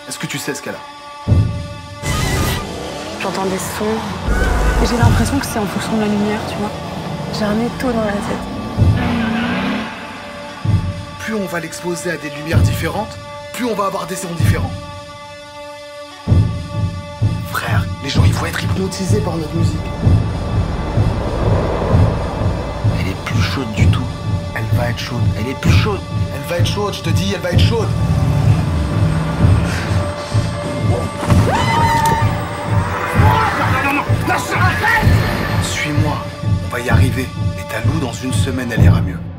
Est-ce que tu sais ce qu'elle a? J'entends des sons et j'ai l'impression que c'est en fonction de la lumière, tu vois. J'ai un étau dans la tête. Plus on va l'exposer à des lumières différentes, plus on va avoir des sons différents. Frère, les gens ils vont être hypnotisés par notre musique. Elle est plus chaude du tout. Elle va être chaude. Elle est plus chaude. Elle va être chaude, je te dis, elle va être chaude. Non, lâche! Arrête! Suis-moi, on va y arriver. Et ta Lou, dans une semaine, elle ira mieux.